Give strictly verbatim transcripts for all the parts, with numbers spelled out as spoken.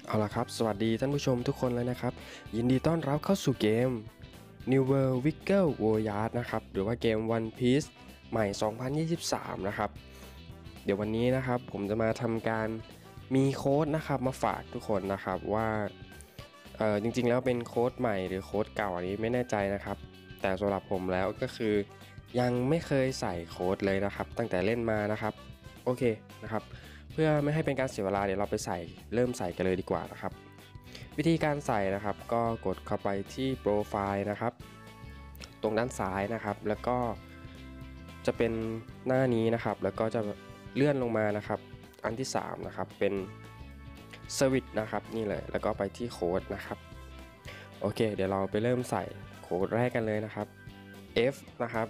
เอาล่ะครับสวัสดีท่านผู้ชมทุกคนเลยนะครับยินดีต้อนรับเข้าสู่เกม New World Wiggle Voyage นะครับหรือว่าเกม One Piece ใหม่ สองพันยี่สิบสาม นะครับเดี๋ยววันนี้นะครับผมจะมาทำการมีโค้ดนะครับมาฝากทุกคนนะครับว่าเออจริงๆแล้วเป็นโค้ดใหม่หรือโค้ดเก่าอันนี้ไม่แน่ใจนะครับแต่สำหรับผมแล้วก็คือยังไม่เคยใส่โค้ดเลยนะครับตั้งแต่เล่นมานะครับโอเคนะครับเพื่อไม่ให้เป็นการเสียเวลาเดี๋ยวเราไปใส่เริ่มใส่กันเลยดีกว่านะครับวิธีการใส่นะครับก็กดเข้าไปที่โปรไฟล์นะครับตรงด้านซ้ายนะครับแล้วก็จะเป็นหน้านี้นะครับแล้วก็จะเลื่อนลงมานะครับอันที่สามนะครับเป็นสวิตช์นะครับนี่เลยแล้วก็ไปที่โค้ดนะครับโอเคเดี๋ยวเราไปเริ่มใส่โค้ดแรกกันเลยนะครับ F นะครับ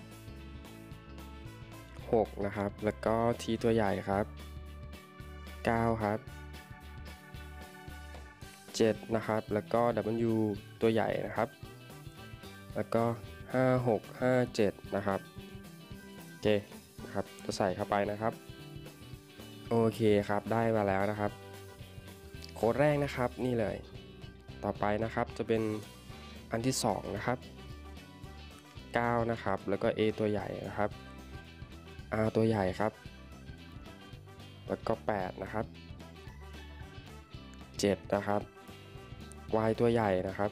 หกนะครับแล้วก็ T ตัวใหญ่ครับเก้าครับเจ็ดนะครับแล้วก็ W ตัวใหญ่นะครับแล้วก็ห้า หก ห้า เจ็ดนะครับโอเคนะครับจะใส่เข้าไปนะครับโอเคครับได้มาแล้วนะครับโค้ดแรกนะครับนี่เลยต่อไปนะครับจะเป็นอันที่สองนะครับเก้านะครับแล้วก็ A ตัวใหญ่นะครับ R ตัวใหญ่ครับแล้วก็แปดนะครับเจ็ดนะครับ Y ตัวใหญ่นะครับ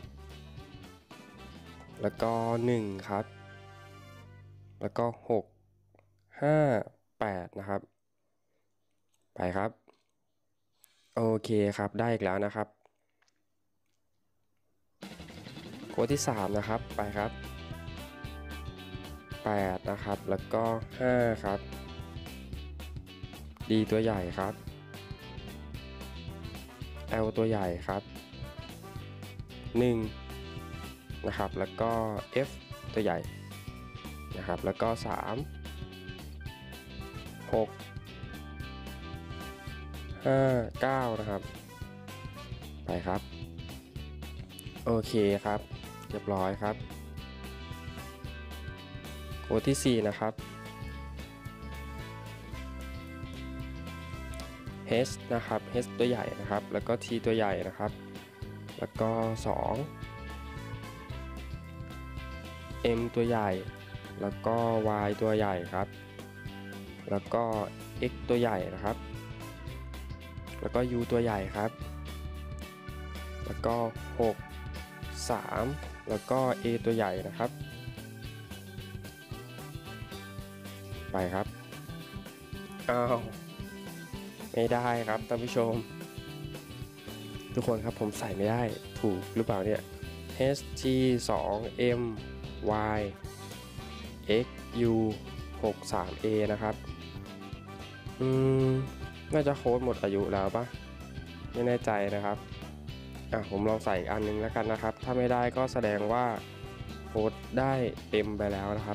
แล้วก็หนึ่งครับแล้วก็หก ห้า แปดนะครับไปครับโอเคครับได้อีกแล้วนะครับโค้ดที่สามนะครับไปครับแปดนะครับแล้วก็ห้าครับ D ตัวใหญ่ครับ L ตัวใหญ่ครับหนึ่งนะครับแล้วก็ F ตัวใหญ่นะครับแล้วก็สาม หก ห้า เก้านะครับไปครับโอเคครับเรียบร้อยครับโค้ดที่สี่นะครับ H นะครับ H ตัวใหญ่นะครับแล้วก็ T ตัวใหญ่นะครับแล้วก็สอง M ตัวใหญ่แล้วก็ Y ตัวใหญ่ครับแล้วก็ X ตัวใหญ่นะครับแล้วก็ U ตัวใหญ่ครับแล้วก็หก สาม แล้วก็ A ตัวใหญ่นะครับไปครับอ้าวไม่ได้ครับท่านผู้ชมทุกคนครับผมใส่ไม่ได้ถูกหรือเปล่าเนี่ย H T สอง M Y X U หก สาม A นะครับอืมน่าจะโค้ดหมดอายุแล้วปะไม่แน่ใจนะครับอ่ะผมลองใส่อีกอันนึงแล้วกันนะครับถ้าไม่ได้ก็แสดงว่าโค้ดได้เต็มไปแล้วนะครับ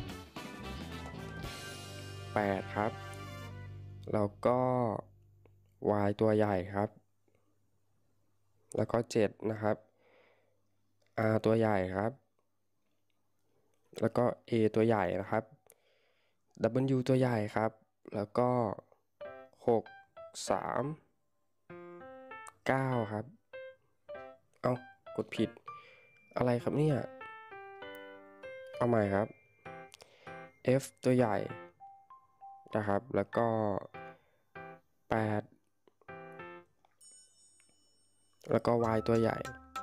แปดครับแล้วก็ Y ตัวใหญ่ครับแล้วก็เจ็ดนะครับ R ตัวใหญ่ครับแล้วก็ A ตัวใหญ่นะครับ W ตัวใหญ่ครับแล้วก็หก สาม เก้าครับเอากดผิดอะไรครับเนี่ยเอาใหม่ครับ F ตัวใหญ่นะครับแล้วก็แปดแล้วก็ Y ตัวใหญ่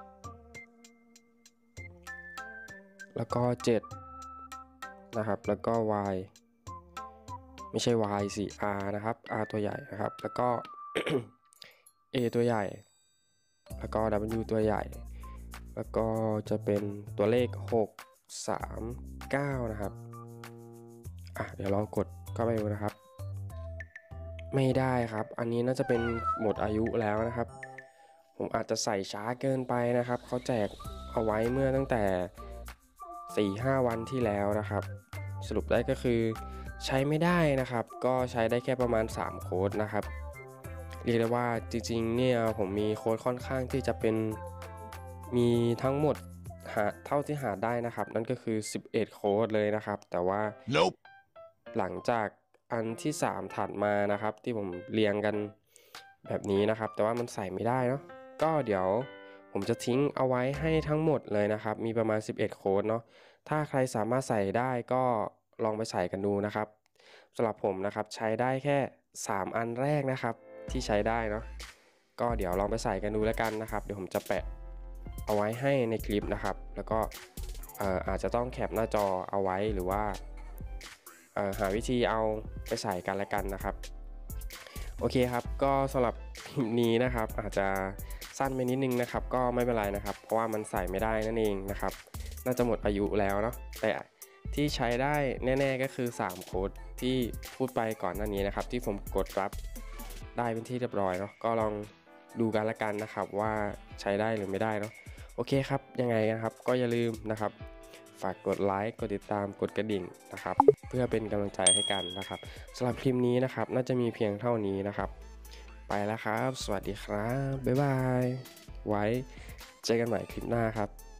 แล้วก็เจ็ดนะครับแล้วก็ Y ไม่ใช่ Y สิ R นะครับ R ตัวใหญ่นะครับแล้วก็ A ตัวใหญ่แล้วก็ W ตัวใหญ่แล้วก็จะเป็นตัวเลขหก สาม เก้านะครับอ่ะเดี๋ยวลองกดเข้าไปดูนะครับไม่ได้ครับอันนี้น่าจะเป็นหมดอายุแล้วนะครับผมอาจจะใส่ช้าเกินไปนะครับเขาแจกเอาไว้เมื่อตั้งแต่ สี่ห้า วันที่แล้วนะครับสรุปได้ก็คือใช้ไม่ได้นะครับก็ใช้ได้แค่ประมาณสามโค้ดนะครับเรียกได้ว่าจริงๆเนี่ยผมมีโค้ดค่อนข้างที่จะเป็นมีทั้งหมดหาเท่าที่หาได้นะครับนั่นก็คือสิบเอ็ดโค้ดเลยนะครับแต่ว่า nope. หลังจากอันที่สามถัดมานะครับที่ผมเรียงกันแบบนี้นะครับแต่ว่ามันใส่ไม่ได้เนาะก็เดี๋ยวผมจะทิ้งเอาไว้ให้ทั้งหมดเลยนะครับมีประมาณสิบเอ็ดโค้ดเนาะถ้าใครสามารถใส่ได้ก็ลองไปใส่กันดูนะครับสำหรับผมนะครับใช้ได้แค่สามอันแรกนะครับที่ใช้ได้เนาะก็เดี๋ยวลองไปใส่กันดูแล้วกันนะครับเดี๋ยวผมจะแปะเอาไว้ให้ในคลิปนะครับแล้วก็อาจจะต้องแคปหน้าจอเอาไว้หรือว่าหาวิธีเอาไปใส่กันแล้วกันนะครับโอเคครับก็สำหรับคลิปนี้นะครับอาจจะสั้นไปนิดนึงนะครับก็ไม่เป็นไรนะครับเพราะว่ามันใส่ไม่ได้นั่นเองนะครับน่าจะหมดอายุแล้วเนาะแต่ที่ใช้ได้แน่ๆก็คือสามโค้ดที่พูดไปก่อนหน้านี้นะครับที่ผมกดรับได้เป็นที่เรียบร้อยเนาะก็ลองดูกันละกันนะครับว่าใช้ได้หรือไม่ได้เนาะโอเคครับยังไงนะครับก็อย่าลืมนะครับฝากกดไลค์กดติดตามกดกระดิ่งนะครับเพื่อเป็นกำลังใจให้กันนะครับสำหรับคลิปนี้นะครับน่าจะมีเพียงเท่านี้นะครับไปแล้วครับสวัสดีครับบ๊ายบายไว้เจอกันใหม่คลิปหน้าครับ